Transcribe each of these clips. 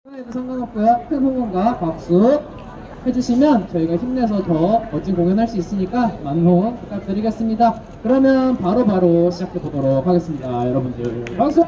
해도 상관없고요. 큰 호응과 박수 해주시면 저희가 힘내서 더 멋진 공연할 수 있으니까 많은 호응 부탁드리겠습니다. 그러면 바로 시작해 보도록 하겠습니다. 여러분들 박수!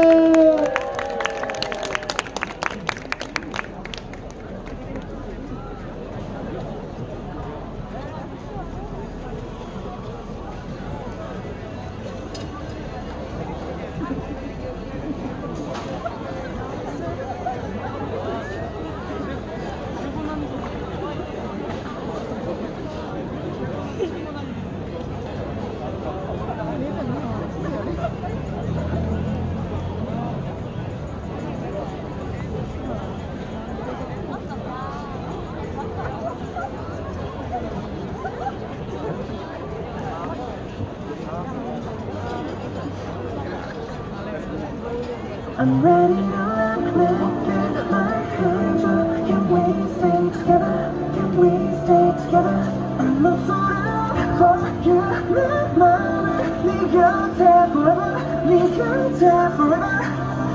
I'm ready to live my control. Can we stay together? Can we stay together? I'm a fool for you. 내 맘은 네 곁에 forever. 네 곁에 forever.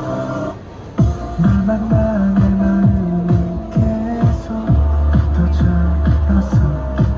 널 만나 내 마음이 계속 더 차가웠어.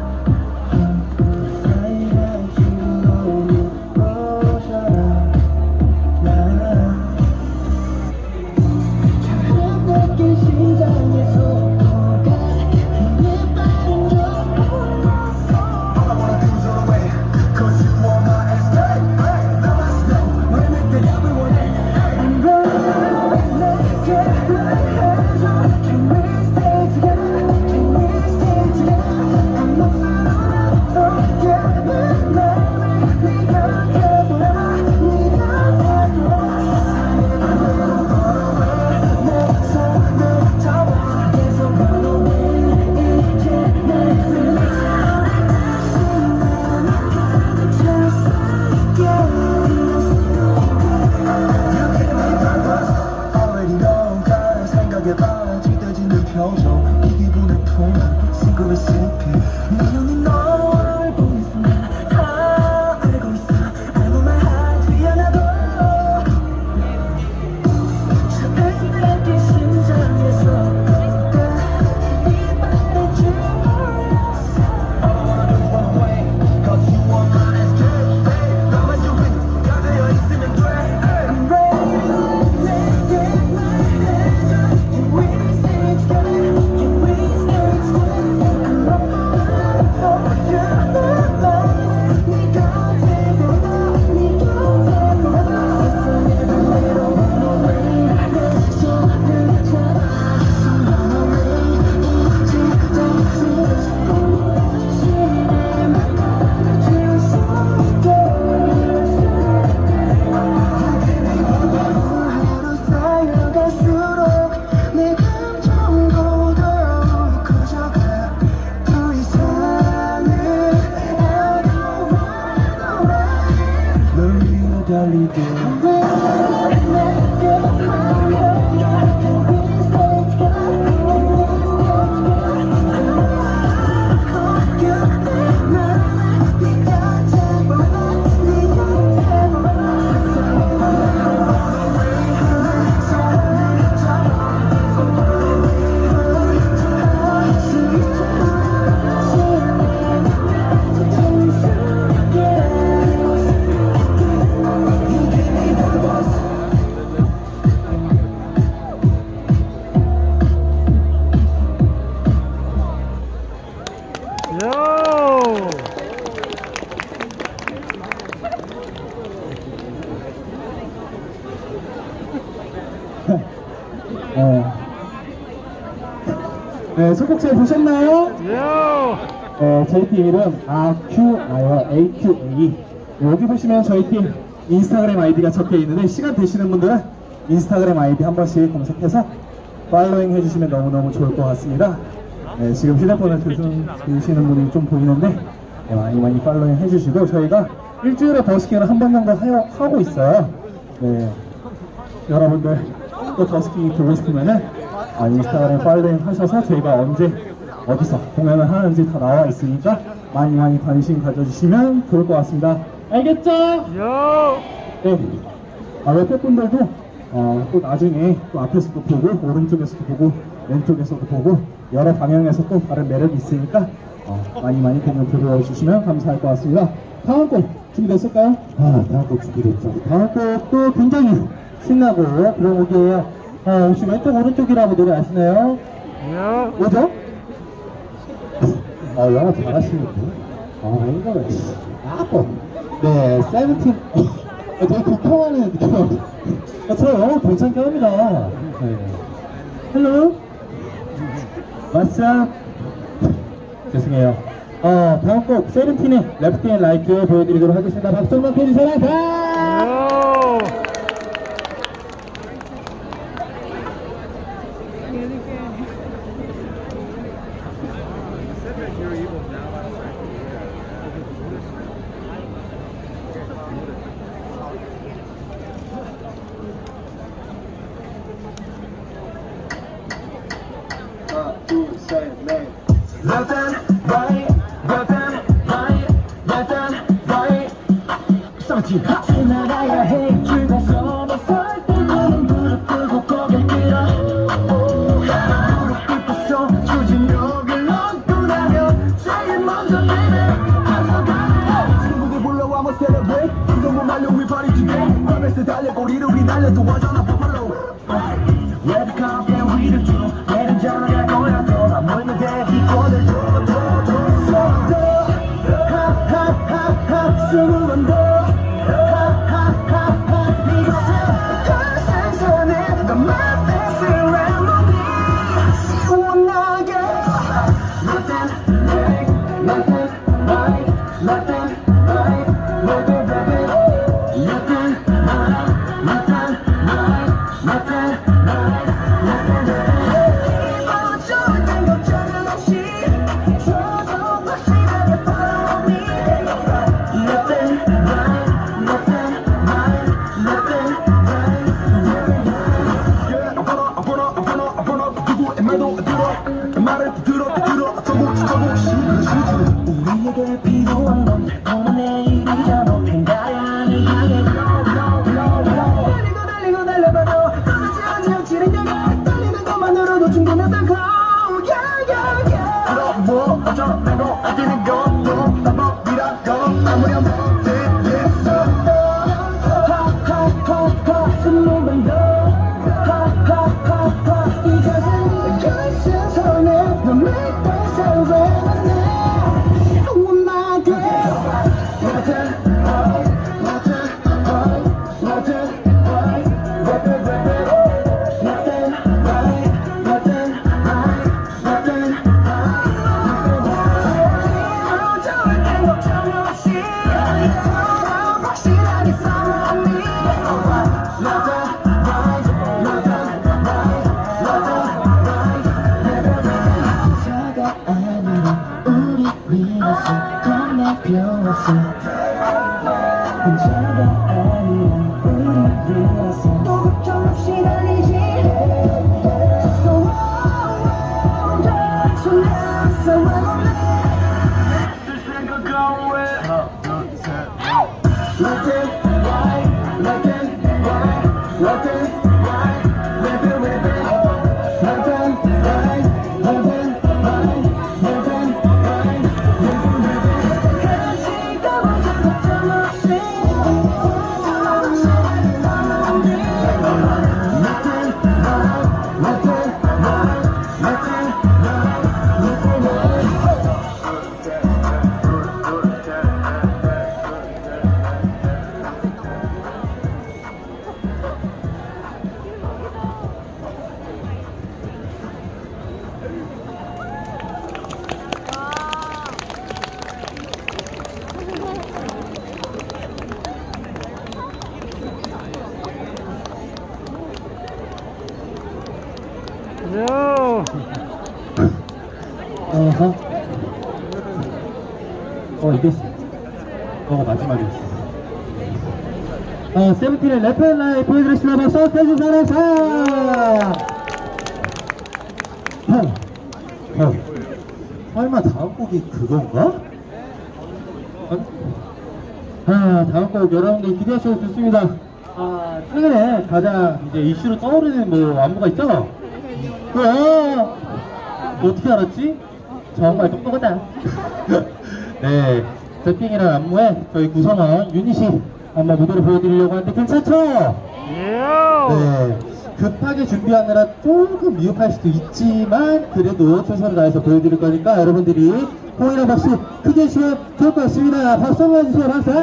찢어지는 표정 이 기분의 풍만 싱그러 씹히 네 눈이 널 보고 있어 난 다 알고 있어 아무 말 하지 않아도 처음 느낀 심장에서 네 맘에 주었어 All the one way Cause you are my escape babe 나만 준비 다 되어 있으면 돼 I'm ready 내게 말해줘 Can we stay together? Can we stay together? I'm up for you. 내 맘은 네 곁에 forever. 네 곁에 forever. 세상에 내로 run away. 내 손을 잡아줘 run away. 이제 다시 당신의 맘을 줄 수 있게 하루 쌓여갈수록 내 감정도 더욱 커져가 더 이상은 I don't wanna run 널 위해 달리게 내게 말해줘 Can we stay together? Can we stay together? For you 내 맘은 네 곁에 forever 네 곁에 네, 소곡잘 보셨나요? 저희 팀 이름 AQA. 여기 보시면 저희 팀 인스타그램 아이디가 적혀 있는데 시간 되시는 분들은 인스타그램 아이디 한 번씩 검색해서 팔로잉 해주시면 너무너무 좋을 것 같습니다. 네, 지금 휴대폰을 드시는 분이 좀 보이는데 네, 많이 팔로잉 해주시고 저희가 일주일에 버스킹을 한 번 정도 하고 있어요. 네, 여러분들 또 버스킹이 보고 싶으면은 인스타그램 팔로잉 하셔서 저희가 언제 어디서 공연을 하는지 다 나와 있으니까 많이 관심 가져주시면 좋을 것 같습니다. 알겠죠? 네. 옆에 분들도 또 나중에 또 앞에서도 보고 오른쪽에서도 보고 왼쪽에서도 보고 여러 방향에서 또 다른 매력이 있으니까 많이 공연 들어주시면 감사할 것 같습니다. 다음 곡 준비됐을까요? 다음 곡 준비됐죠. 다음 곡도 굉장히 신나고 그런 곡이에요. 혹시 왼쪽 오른쪽이라고 노래 아시나요? 뭐죠? 영어 잘하시는데? 이거는 네, 세븐틴. 되게 불평하는 느낌. 저 영어 괜찮게 합니다. 네. 헬로? What's up? 죄송해요. 다음 곡 세븐틴의 Left and Right 보여드리도록 하겠습니다. 박수 한번 해주세요. 하나, 둘, 셋, 넷. Left and right, left and right, left and right. 세븐틴. 지나가야 해 줄에서 설 때는 무릎 꿇고 고개 들어. 무릎 꿇고서 추진력을 얻고 나면 제일 먼저 내려 가서 가. 친구들 불러와 한번 celebrate. 너무 말려 we party today. 밤에서 달려꼬리를 휘날려 도와줘 나 부풀러. Yeah, the confident we the two. 내린 전화가 거야 또 아무리 대기 꼬들 하하하하 수고만 더 하하하하 이곳에 그 생선에 너 my face around me 시원하게 Nothing right, nothing right, nothing right, nothing right, nothing right, nothing right, nothing right, nothing right. 어쩔 땐 걱정은 없이 저도 확실하게 follow me. Nothing right, nothing right, nothing right, nothing right. Yeah, I wanna 누구의 말도 들어 말을 들어 우리에게 필요한 건 오늘 내일이잖아. 팽가량을 향해 달리고 달려봐도 도대체 언제 억지를 내가 달리는 것만으로도 충분하다. 그럼 뭐 어쩌라고 안 뛰는 것도 방법이라고 아무리 안 되겠어. 하하하하 숨만 더 하하하하 이것은 결승 손에 너 make me so ready. Oh my God. Nothing right, nothing right, nothing right, nothing right, nothing right, nothing right, nothing right. 어쩔 땐 걱정 없이 저도 확실하게 follow me. Nothing right, nothing right, nothing right, nothing right. 저가 아니라 우리 위해서 겁낼 필요 없어. 혼자가 아니라 우리 위해서 또 걱정 없이 달리지. So so nothing right, nothing right, nothing right, nothing right, nothing right, nothing right, nothing right, 같이 가보자 걱정 없이 nothing right, nothing right, nothing right, nothing right. 이게 마지막이었어. 세븐틴의 래프 앤 라이브 보여드리겠습니다. 박수 해주세요. 설마 다음 곡이 그건가? 다음 곡 여러분들 기대하셔도 좋습니다. 최근에 가장 이제 이슈로 떠오르는 뭐 안무가 있죠? 어떻게 알았지? 정말 똑똑하다. 네, 블랙핑이라는 안무에 저희 구성원 유닛이 한번 무대를 보여드리려고 하는데 괜찮죠? 네, 급하게 준비하느라 조금 미흡할 수도 있지만 그래도 최선을 다해서 보여드릴 거니까 여러분들이 호이랑 박수 크게 해주시면 좋을 것 같습니다. 박수 한번 해주세요. 박수!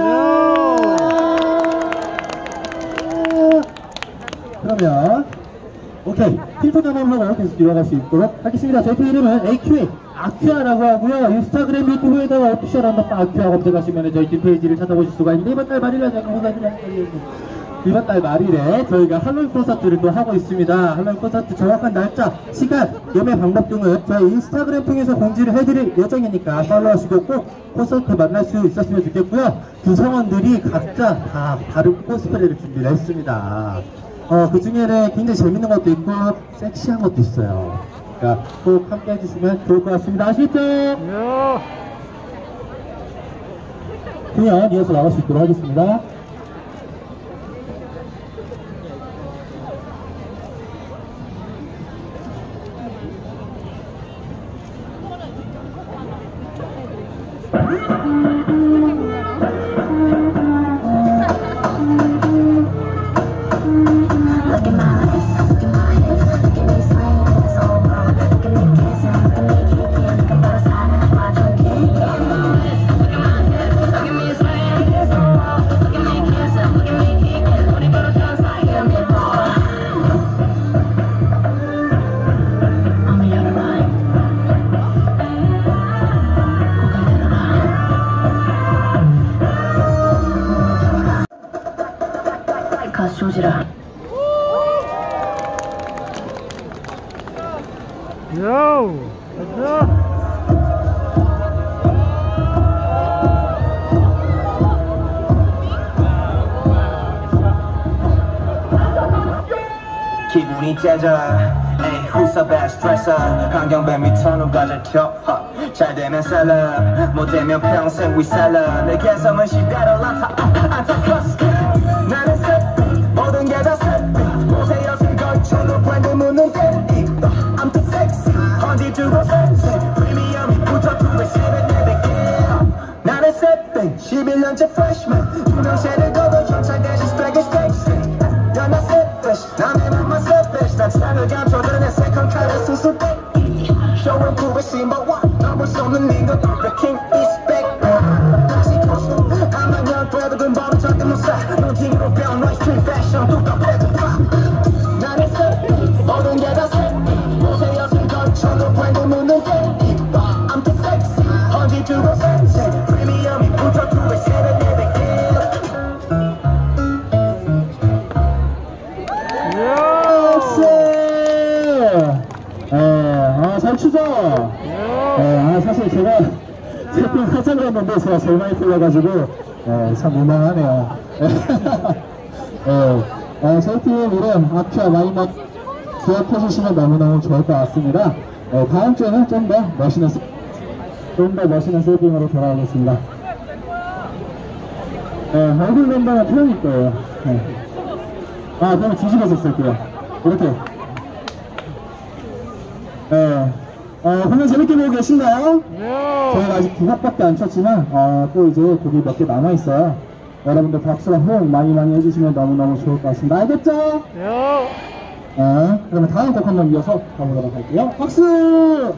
그러면 오케이, 팀 한번 하고 계속 이어갈 수 있도록 하겠습니다. 저희 팀 이름은 AQA 아큐아라고 하고요. 인스타그램 유튜브에다가 오피셜 언더바 아큐아 검색하시면 저희 팀 페이지를 찾아보실 수가 있는데 이번 달 말일에 이번 달 말일에 저희가 할로윈 콘서트를 또 하고 있습니다. 할로윈 콘서트 정확한 날짜, 시간, 예매 방법 등은 저희 인스타그램 통해서 공지를 해드릴 예정이니까 팔로우하시고 꼭 콘서트 만날 수 있었으면 좋겠고요. 구성원들이 각자 다 다른 코스프레를 준비를 했습니다. 그 중에는 굉장히 재밌는 것도 있고 섹시한 것도 있어요. 그러니까 꼭 함께 해주시면 좋을 것 같습니다. 아시겠죠? 공연 이어서 나갈 수 있도록 하겠습니다. 조지라. 기분이 째져라. 에이 who's the best dresser. 환경뱀이 턴을 가져켜. 잘 되면 셀럽, 못 되면 평생 we seller. 내 개성은 시대로 안타커스. 나는 셋 모든 게 다 셋. 옷에 엿을 걸쳐도 브랜드 묻는 댄디. I'm too sexy. 언제 두고 센스. 프리미엄이 붙어 두배 세배 내뱉게. 나는 셋 11년째 freshman. 유명세를 거둬 정착 대신 스펙을 스택스. You're not selfish, 남의 맘만 selfish. 난 창을 감춰도 내 second cut 수술 떼기. Show and prove it, number one. 넘을 수 없는 링거, the king is back. 다시 고수, 아마 년 브레드 금방은 절대 못 사. 눈팅으로 배운 너의 street fashion, 뚝딱 패드 팝. 나는 selfish, 모든 게 다 selfish. 옷에 엿을 걸쳐도 브랜드 묻는 댄디. I'm too sexy, 언제 두고 센스. 프리미엄이 붙어 두배 세배 내뱉게. 잘 추죠? 사실 제가 세팅 화장을 했는데 제가 제일 많이 틀려가지고 참 민망하네요. 저희 팀 이름 아큐아 마이맛 기억해주시면 너무너무 좋을 것 같습니다. 다음 주에는 좀 더 멋있는 세팅으로 돌아오겠습니다. 얼굴 멤버는 태연이 거예요. 그럼 뒤집어서 쓸게요. 이렇게. 공연 재밌게 보고 계신가요? 저희가 아직 2곡밖에 안 쳤지만 또 이제 곡이 몇 개 남아있어요. 여러분들 박수랑 호응 많이 해주시면 너무너무 좋을 것 같습니다. 알겠죠? 그러면 다음 곡 한번 이어서 가보도록 할게요. 박수!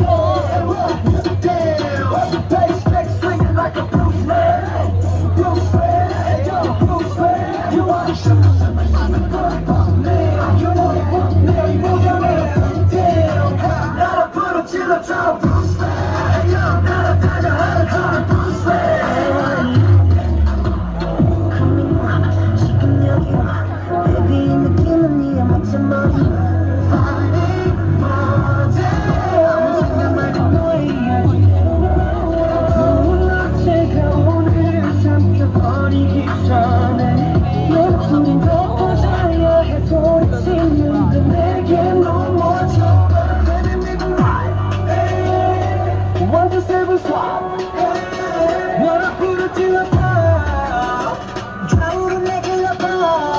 Like a Bruce Lee. 아무 생각 말고 너의 이야기 좋은 어제가 오늘을 삼켜버리기 전에 내 목소리 더 커져야 해 소리치는데 내겐 너무 멀어 Baby make it right 1, 2, 7 swap 널 앞으로 찔러봐 좌우로 내게 나봐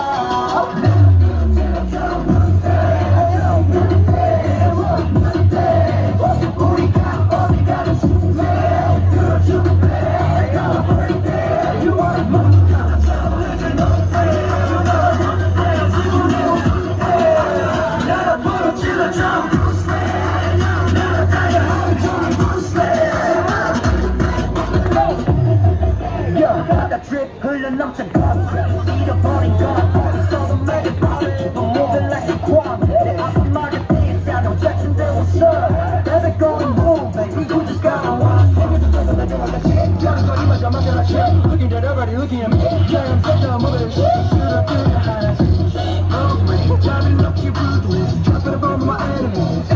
흘러넘쳐 잃어버린 것 써도 매일 밤에 또 모든 날이 꽝 내 아픈 말에 peace I don't jackson they will serve Baby go and move baby you just gotta watch 생겨도 돼서 나 좋아한다 shit 다른 거리마저 막혀라 shit Looking at everybody looking at me Yeah I'm saying I'm over this 쓰러뜨려 하나씩 Rosemary 잠이 넣기 ruthless Drop it on my enemies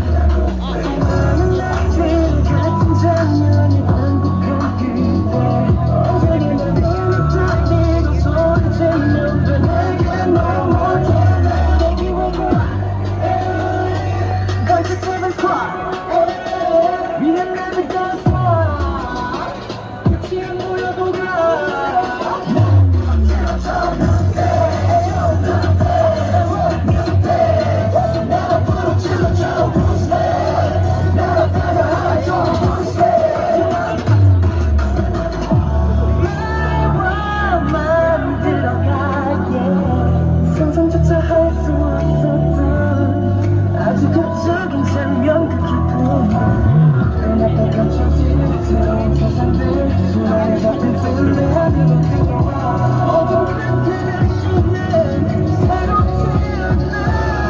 많은 날들 같은 장면이 반복한 그대 언제나 상상조차 할 수 없었던 아주 극적인 장면 그 기쁨 눈앞에 펼쳐지는 새로운 세상들 수많은 같은 둘레 하늘로 뜨거워 어둠은 대신에 새로 태어나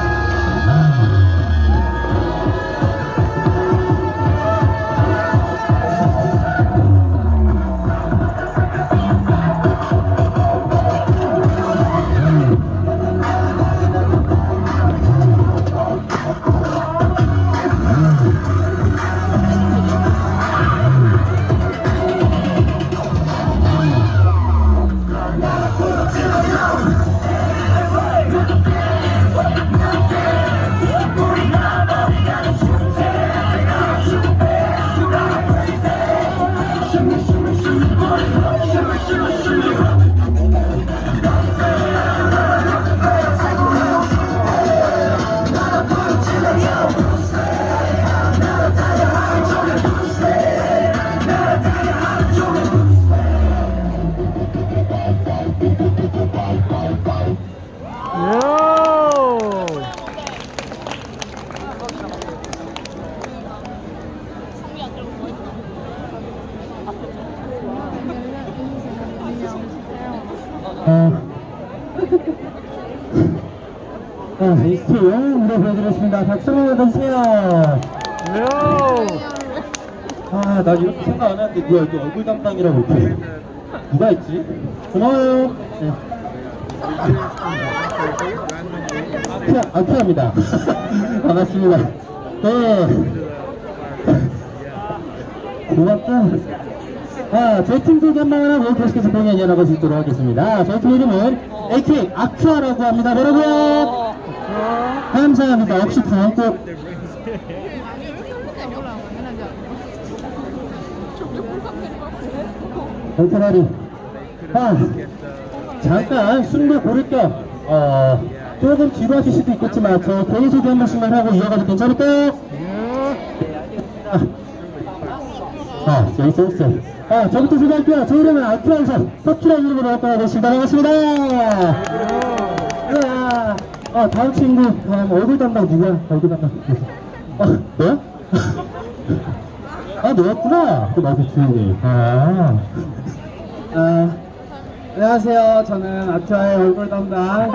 리스트 무대 보여드렸습니다. 박수 한번 받아주세요. 아, 나 이렇게 생각 안 했는데 누가 여기 얼굴 담당이라고 이렇게 누가 있지? 고마워요. 네. 아키아입니다. 반갑습니다. 네. 고맙다. 저희 팀 소개 한번 하고 계속해서 공연 이어나갈 수 있도록 하겠습니다. 저희 팀 이름은 AK 아큐아라고 합니다. 여러분 감사합니다. 역시 부원급 벨트라리 잠깐 숨도 고를 겸 조금 지루하실 수도 있겠지만 저 개인 소개 한 번씩만 하고 이어가도 괜찮을까요? 여기 써있어요. 저부터 소개할게요. 저 이름은 아큐아에서 서키라 이름으로 활동하고 있습니다. 반갑습니다. 다음 친구, 얼굴 담당 누구야? 얼굴 담당. 너야? 너였구나. 그 말고 조용히. 안녕하세요. 저는 아큐아의 얼굴 담당.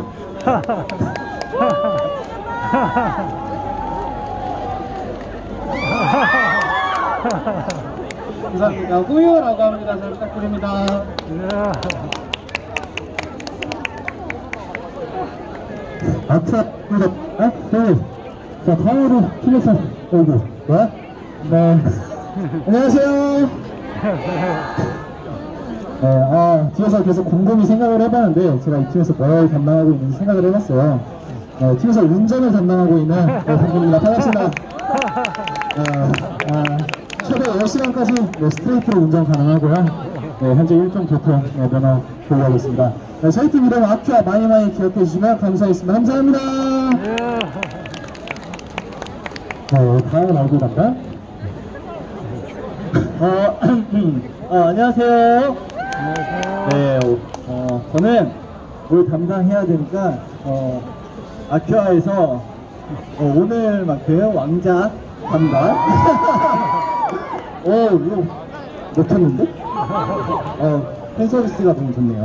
감사합니다. 후유라고 합니다. 잘 부탁드립니다. 아크아입니다. 네. 자, 다음으로 팀에서 오고, 네. 안녕하세요. 네, 뒤에서 계속 곰곰이 생각을 해봤는데, 제가 이 팀에서 뭘 담당하고 있는지 생각을 해봤어요. 팀에서 운전을 담당하고 있는 선생님입니다. 반갑습니다. 최대 10시간까지 스트레이트로 운전 가능하고요. 네, 현재 1종 교통 면허 보유하고 있습니다. 네, 저희 팀 이름 아큐아 많이 기억해 주시면 감사하겠습니다. 감사합니다. 네, 다음은 얼굴 담당. 안녕하세요. 네, 저는 뭘 담당해야 되니까, 아큐아에서 오늘만큼 왕자 담당. 이거 놓쳤는데? 팬 서비스가 너무 좋네요.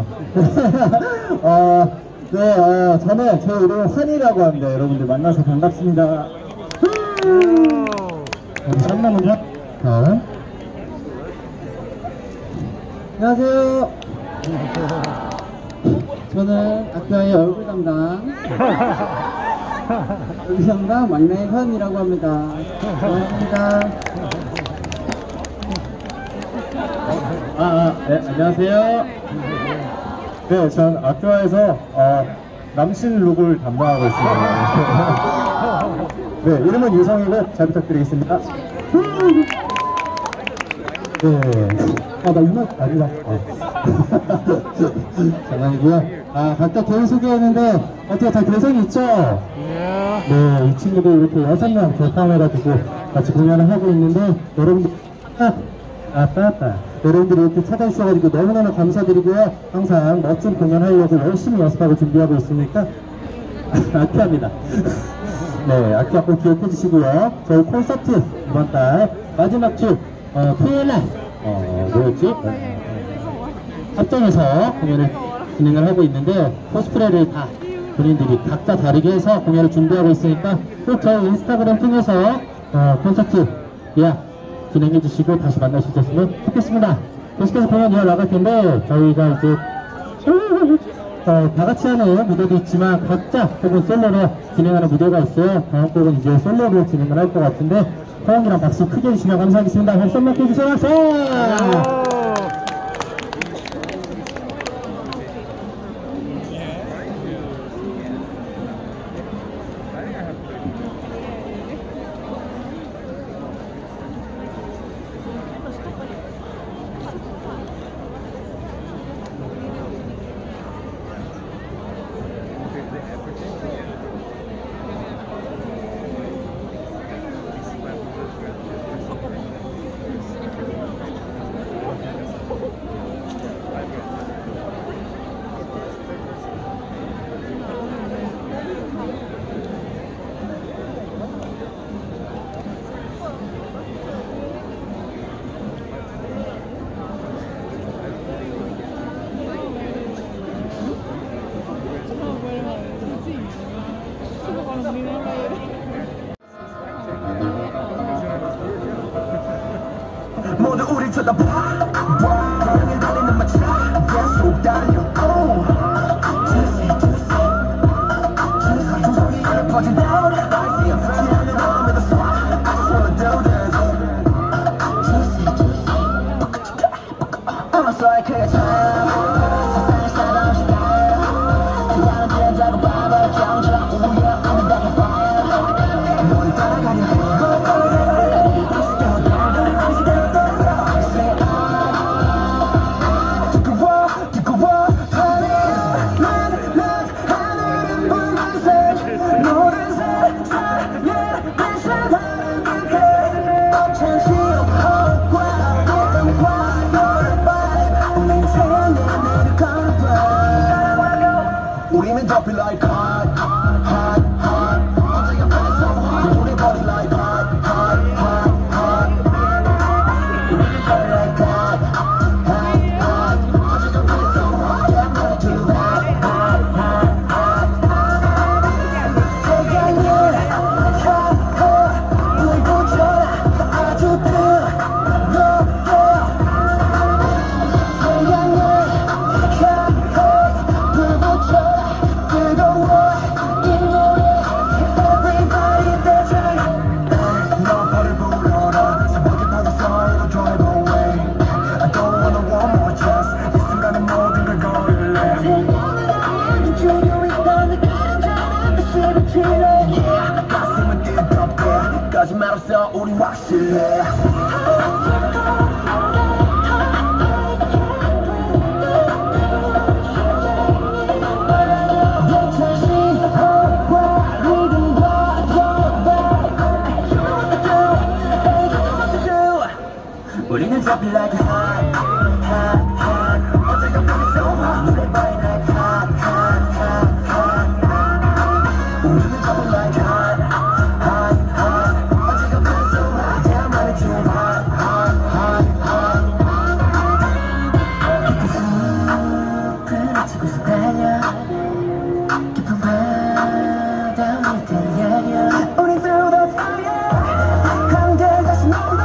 네, 저는 제 이름은 환이라고 합니다. 여러분들 만나서 반갑습니다. 잠깐만요. 안녕하세요. 저는 아큐아의 얼굴 담당 얼굴 담당 막내 현이라고 합니다. 반갑습니다. 네, 안녕하세요. 네, 전 아큐아에서 남신 룩을 담당하고 있습니다. 네, 이름은 유성이고 잘 부탁드리겠습니다. 네. 나 이만 아니다. 장난이고요. 각자 개인 소개했는데, 어떻게 다 개성이 있죠? 네, 이 친구들 이렇게 6명 결합해가지고 같이 공연을 하고 있는데, 여러분들, 여러분들이 이렇게 찾아주셔가지고 너무너무 감사드리고요. 항상 멋진 공연하려고 열심히 연습하고 준비하고 있으니까, 아큐아입니다. 네, 아큐아 꼭 기억해 주시고요. 저희 콘서트 이번 달 마지막 주, 토요일 날, 뭐였지? 합정에서 공연을 진행을 하고 있는데, 코스프레를 다 본인들이 각자 다르게 해서 공연을 준비하고 있으니까 꼭 저희 인스타그램 통해서 콘서트 예약 진행해 주시고 다시 만날 수 있었으면 좋겠습니다. 계속해서 공연 이어나갈 텐데, 저희가 이제 다 같이 하는 무대도 있지만 각자 혹은 솔로로 진행하는 무대가 있어요. 다음 곡은 이제 솔로로 진행을 할 것 같은데, 호응이랑 박수 크게 해주시면 감사하겠습니다. 박수 한번 해주세요. 박수! 모두 우리 쳐다봐 고양이 달리는 마차 계속 달려 주석이 안에 퍼진 down I see a friend in the room with a swap I just wanna do this I'm a psychic 세상에 사람 시간 그냥 피하자고 봐봐 경주랑 우리야 우리 다 fire 뭘 따라가려 해 노란색 Yeah, 가슴은 뜨겁게 거짓말 없어 우리 확실해 우리는 dropping like a hot, hot, hot. 언제가 feeling so hot. 눈에 boiling like hot, hot, hot, hot. 우리는 dropping like hot, hot, hot. 언제가 feeling so hot. Yeah, I'm running too hot, hot, hot, hot. 깊은 숲을 치고서 달려 깊은 바다 위에 달려 우린 through the fire 한결 다시 놀러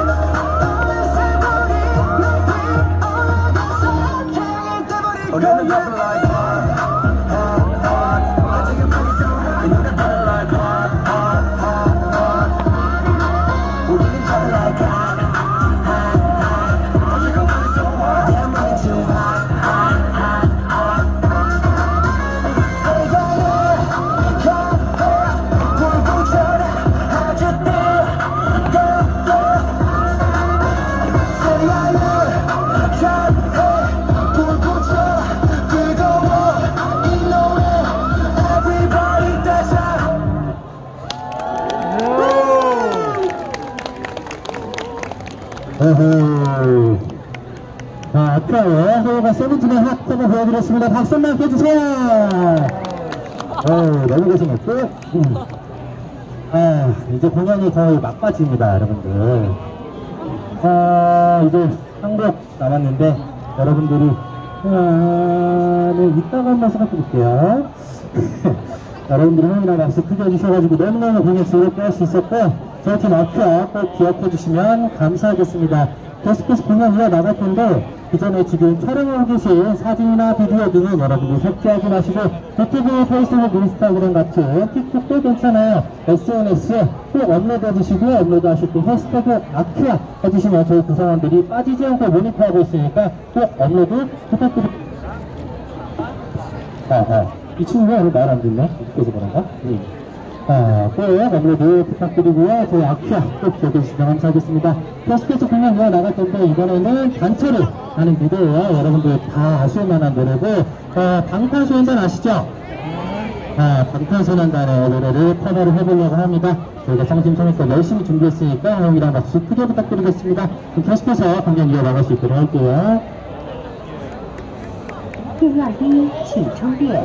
우리는 dropping like hot, hot, hot. 언제가 feeling so hot. 우리는 dropping like hot, hot, hot, hot. 우리는 dropping like hot, hot, hot. 언제가 feeling so hot. Yeah, I'm running too hot, hot, hot, hot. 내가 널 불꽃처럼 아주 뜨겁게 새야 널 향해 불꽃처럼 오호. 자, 아까의 호가 세븐틴의 핫 한번 보여드렸습니다. 박수 한번 해주세요. 너무 고생했고. 이제 공연이 거의 막바지입니다, 여러분들. 이제 한 곡 남았는데, 여러분들이, 네, 이따가 한번 생각해 볼게요. 여러분들이 형이랑 박수 크게 해주셔가지고 너무너무 공연 즐겁게 할 수 있었고, 저희 팀 아쿠아 꼭 기억해 주시면 감사하겠습니다. 계속해서 공연 이어나갈 텐데, 그 전에 지금 촬영하고 계신 사진이나 비디오 등은 여러분들 삭제하지 마시고, 유튜브, 페이스북, 인스타그램 같은 틱톡도 괜찮아요. SNS에 꼭 업로드 해주시고요. 업로드 하실 때 해시태그 아쿠아 해주시면 저희 구성원들이 빠지지 않고 모니터하고 있으니까 꼭 업로드 부탁드립니다. 이 친구가 오늘 말 안 듣네? 어디서 그런가? 꼭 업로드 부탁드리고요. 저희 아쿠아 꼭 기억해 주시면 감사하겠습니다. 계속해서 공연 이어나갈 텐데, 이번에는 단체로 하는 무대예요. 여러분들 다 아실 만한 노래고, 방탄소년단 아시죠? 방탄소년단의 노래를 커버를 해보려고 합니다. 저희가 성심성의껏 열심히 준비했으니까 형이랑 박수 크게 부탁드리겠습니다. 그럼 계속해서 공연 이어나갈 수 있도록 할게요. 电量低，请充电。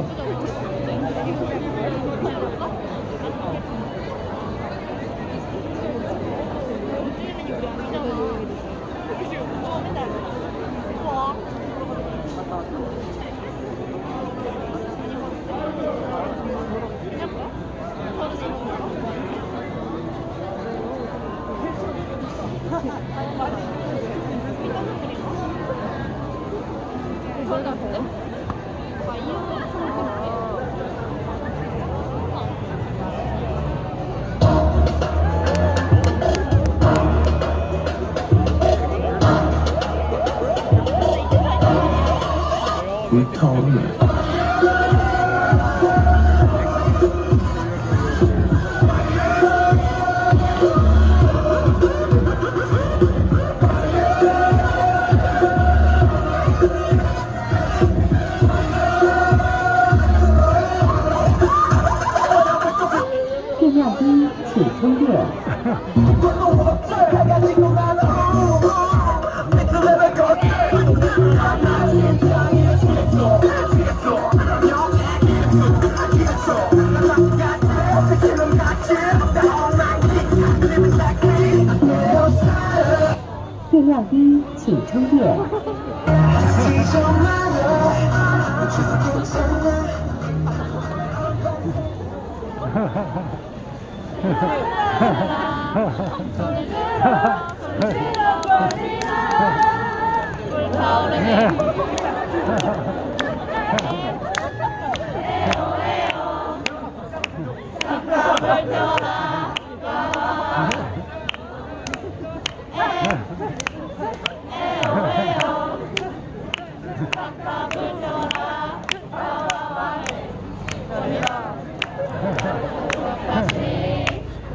电量低，请充电。 电量低，请充电。 Ha ha ha.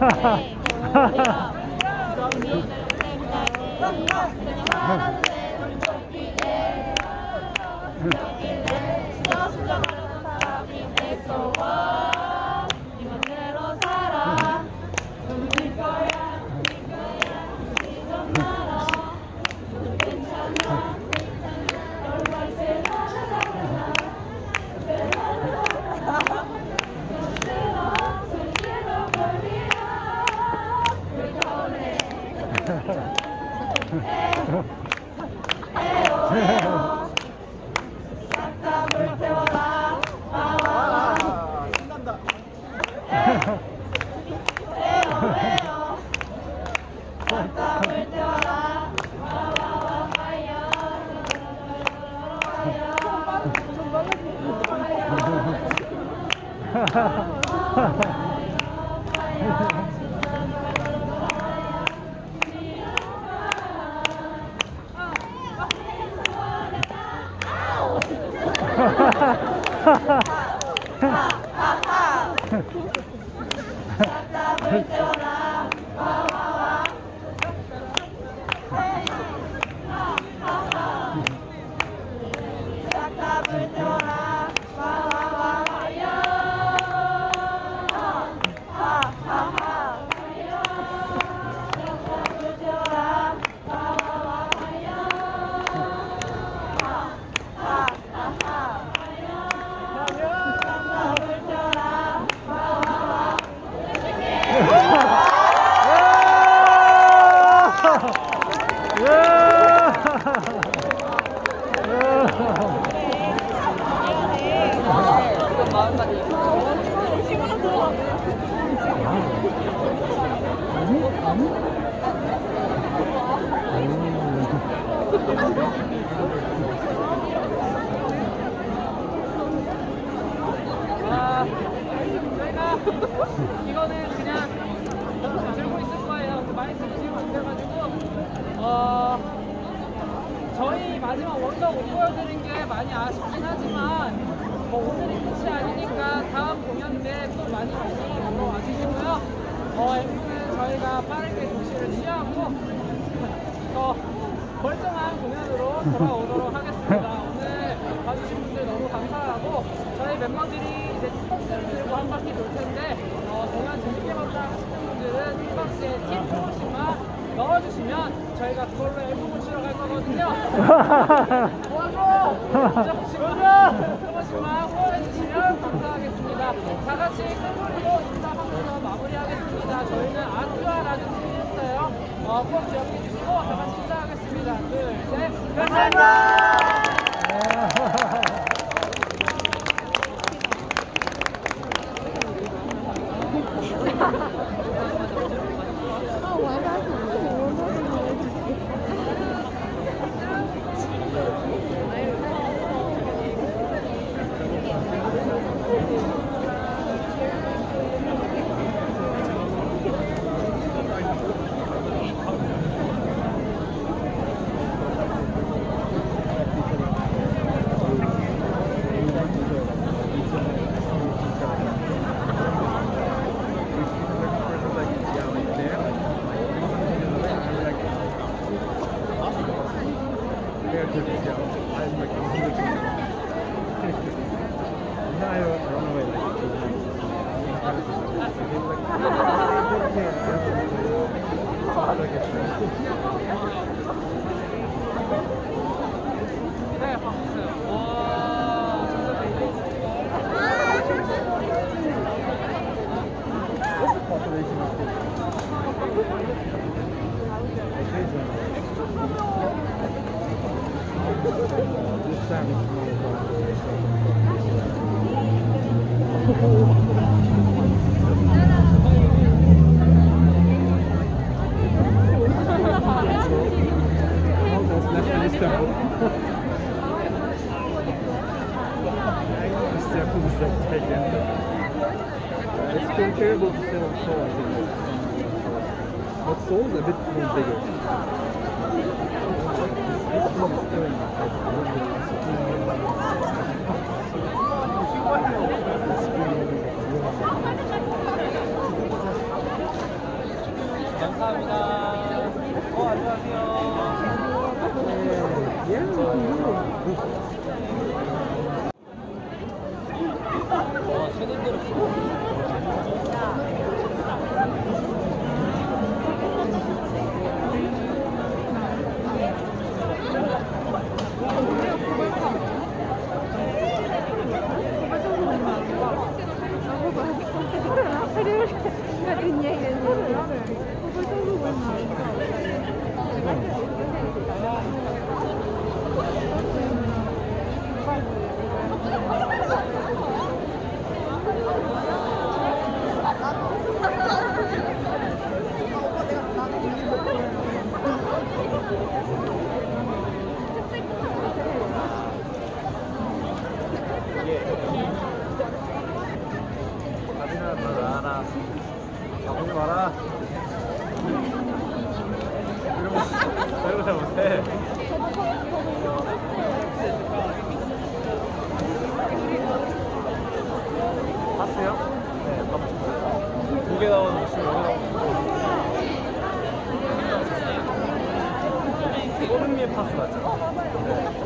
이거는 그냥 들고 있을 거예요. 많이 쓰시면 안 돼가지고 저희 마지막 원더 못 보여드린 게 많이 아쉽긴 하지만 오늘이 끝이 아니니까 다음 공연 때 또 많이 보러 와주시고요. MC는 저희가 빠르게 조치를 취하고 더 멀쩡한 공연으로 돌아오도록 하겠습니다. 오늘 봐주신 분들 너무 감사하고 저희 멤버들이 이제 티박스를 들고 한 바퀴 돌 텐데 공연 재밌게 봤다 하시는 분들은 티박스에 팁 조금씩만 넣어주시면 저희가 그걸로 앨범을 치러 갈 거거든요. 도와줘! 조금씩만 후원해주시면 감사하겠습니다. 다 같이 큰 소리로 인사하면서 마무리하겠습니다. 저희는 아큐아라는 팀이었어요. 꼭 기억해주시고 다 같이 인사하겠습니다. 둘, 셋, 감사합니다! It's comparable to Seoul, I think. But Seoul is a bit more bigger. This one is still like 감사합니다. 이러고 잘 못해. 봤어요? 네, 봤어요. 2개 나오는 모습, 2개 나오는 꼬름미의 파스 맞죠?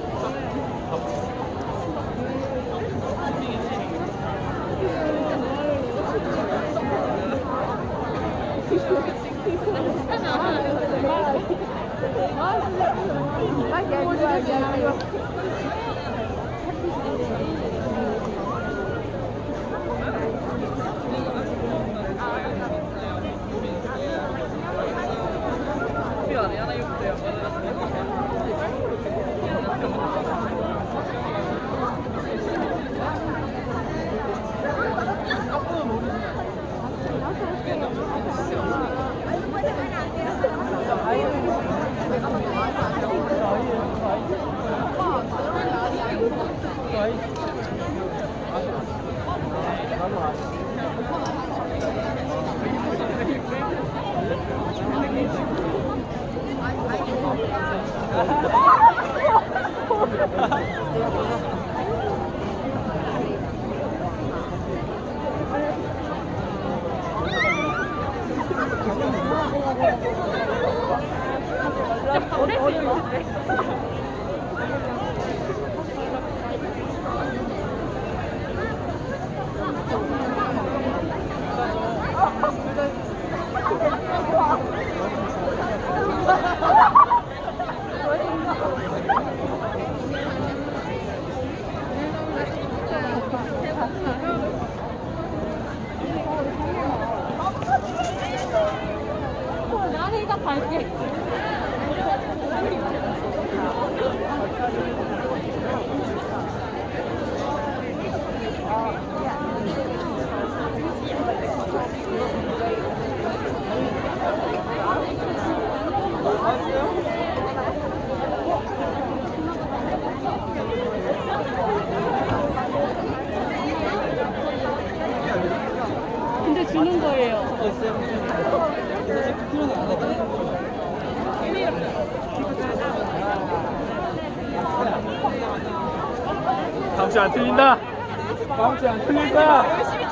나는 일단 갈게. 근데 주는 거예요. 다음 주에 안 틀린다. 다음 주에 안 틀릴 거야.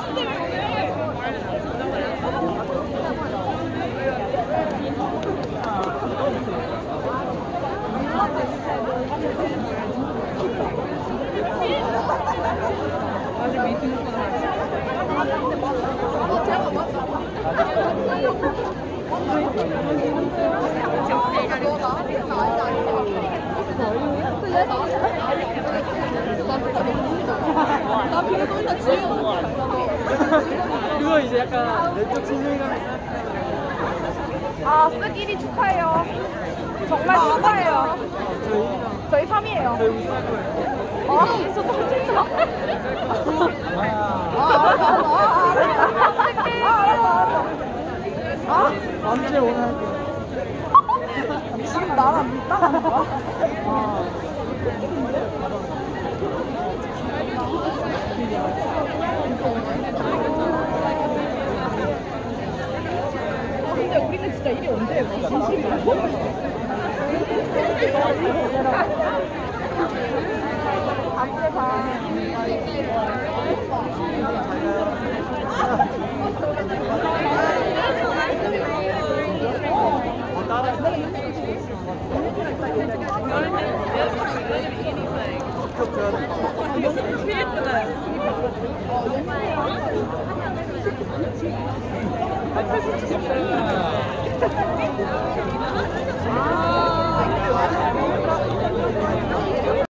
나 그래서 일단 지우고 그거 이제 약간 내적 친밀감이 아, 쓰기리 축하해요. 정말 축하해요. 저희 3위에요. 저희 우승할 거예요. 아, 진짜 떨린다. 언제 오늘 할게요. 지금 나랑 밀당하는 거야? 근데 우리는 진짜 일이 언제 해? 진심이야? 앞에 봐. 되게 예쁘다. 아,